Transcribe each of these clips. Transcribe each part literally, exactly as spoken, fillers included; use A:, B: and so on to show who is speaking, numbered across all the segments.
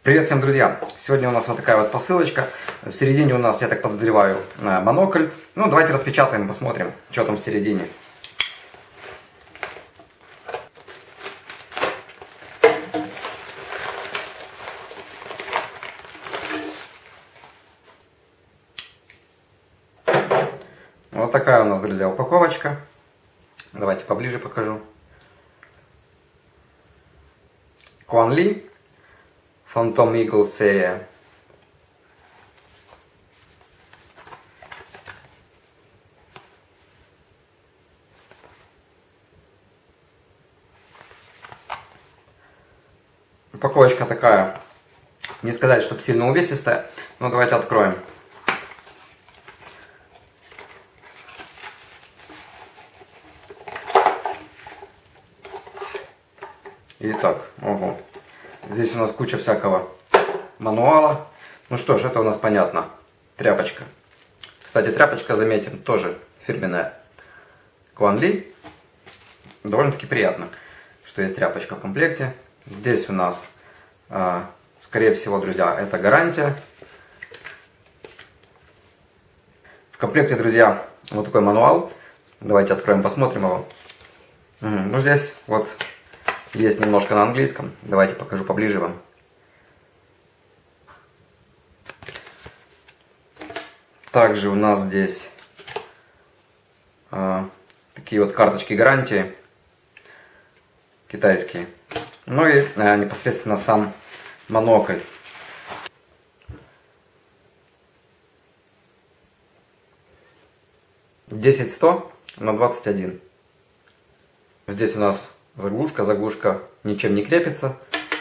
A: Привет всем, друзья! Сегодня у нас вот такая вот посылочка. В середине у нас, я так подозреваю, монокль. Ну, давайте распечатаем, посмотрим, что там в середине. Вот такая у нас, друзья, упаковочка. Давайте поближе покажу. Quanli Phantom Eagle серия. Упаковочка такая, не сказать, чтобы сильно увесистая, но давайте откроем. Итак, ого. Здесь у нас куча всякого мануала. Ну что ж, это у нас понятно. Тряпочка. Кстати, тряпочка, заметим, тоже фирменная. Quanli. Довольно-таки приятно, что есть тряпочка в комплекте. Здесь у нас, э, скорее всего, друзья, это гарантия. В комплекте, друзья, вот такой мануал. Давайте откроем, посмотрим его. Угу. Ну, здесь вот есть немножко на английском. Давайте покажу поближе вам. Также у нас здесь э, такие вот карточки гарантии китайские. Ну и э, непосредственно сам монокль. десять сто на двадцать один. Здесь у нас заглушка. Заглушка ничем не крепится.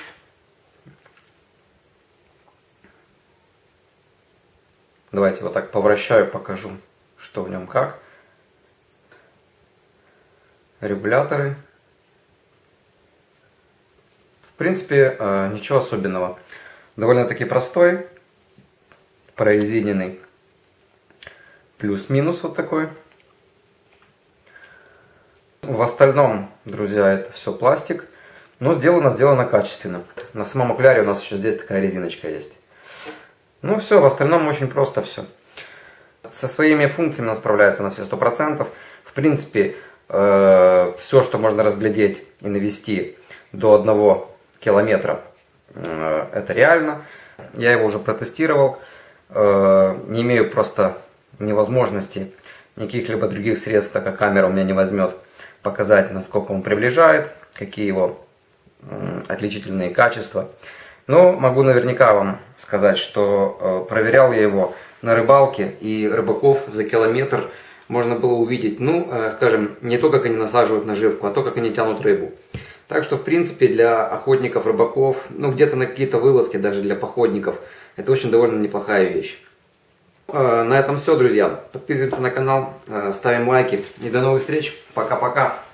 A: Давайте вот так повращаю, покажу, что в нем как. Регуляторы. В принципе, ничего особенного. Довольно-таки простой, прорезиненный. Плюс-минус вот такой. В остальном, друзья, это все пластик. Но сделано, сделано качественно. На самом окуляре у нас еще здесь такая резиночка есть. Ну все, в остальном очень просто все. Со своими функциями он справляется на все сто процентов. В принципе, э, все, что можно разглядеть и навести до одного километра, э, это реально. Я его уже протестировал. Э, не имею просто невозможности никаких либо других средств, так как камера у меня не возьмет, показать, насколько он приближает, какие его э, отличительные качества. Но могу наверняка вам сказать, что э, проверял я его на рыбалке, и рыбаков за километр можно было увидеть, ну, э, скажем, не то, как они насаживают наживку, а то, как они тянут рыбу. Так что, в принципе, для охотников, рыбаков, ну, где-то на какие-то вылазки, даже для походников, это очень довольно неплохая вещь. Э, на этом все, друзья. Подписываемся на канал, э, ставим лайки, и до новых встреч. Пока-пока.